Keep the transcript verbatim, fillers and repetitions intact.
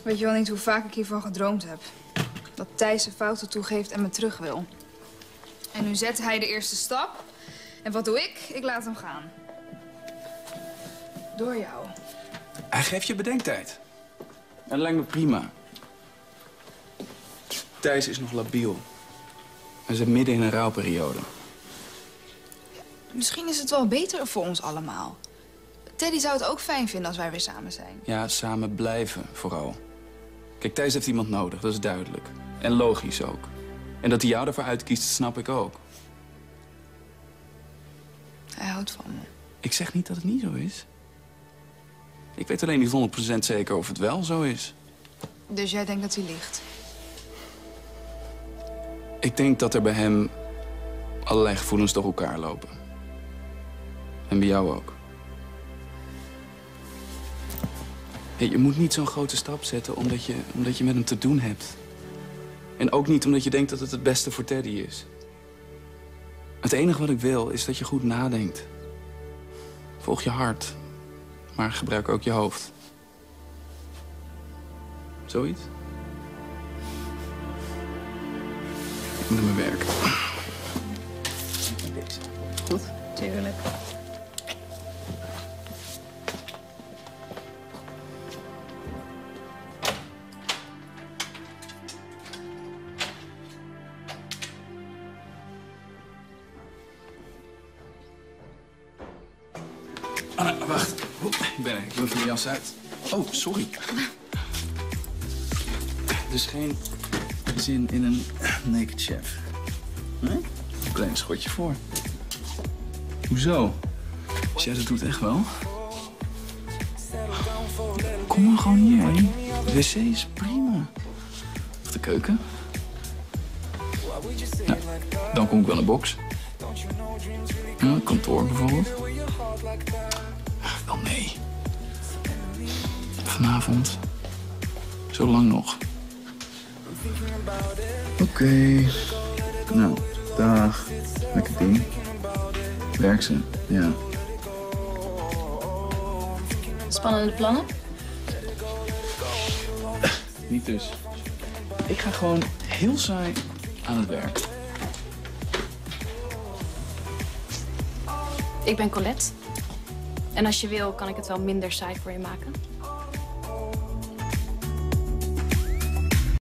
Weet je wel niet hoe vaak ik hiervan gedroomd heb? Dat Thijs zijn fouten toegeeft en me terug wil. En nu zet hij de eerste stap. En wat doe ik? Ik laat hem gaan. Door jou. Hij geeft je bedenktijd. En dat lijkt me prima. Thijs is nog labiel. Hij zit midden in een rouwperiode. Misschien is het wel beter voor ons allemaal. Teddy zou het ook fijn vinden als wij weer samen zijn. Ja, samen blijven vooral. Kijk, Thijs heeft iemand nodig, dat is duidelijk. En logisch ook. En dat hij jou ervoor uitkiest, snap ik ook. Hij houdt van me. Ik zeg niet dat het niet zo is. Ik weet alleen niet honderd procent zeker of het wel zo is. Dus jij denkt dat hij liegt? Ik denk dat er bij hem allerlei gevoelens door elkaar lopen. En bij jou ook. Hey, je moet niet zo'n grote stap zetten omdat je, omdat je met hem te doen hebt. En ook niet omdat je denkt dat het het beste voor Teddy is. Het enige wat ik wil is dat je goed nadenkt. Volg je hart, maar gebruik ook je hoofd. Zoiets? Ik moet naar mijn werk. Goed? Tuurlijk. Anna, wacht. Oeh, ik ben er. Ik doe even mijn jas uit. Oh, sorry. Dus geen zin in een naked chef. Nee? Een klein schotje voor. Hoezo? Dus jij dat doet echt wel? Kom maar gewoon hier, hè. De wc is prima. Of de keuken. Nou, dan kom ik wel naar box. Ja, kantoor bijvoorbeeld. Wel nee. Vanavond. Zo lang nog. Oké. Okay. Nou, dag. Lekker ding. Werk ze, ja. Spannende plannen? Niet dus. Ik ga gewoon heel saai aan het werk. Ik ben Colette. En als je wil, kan ik het wel minder saai voor je maken.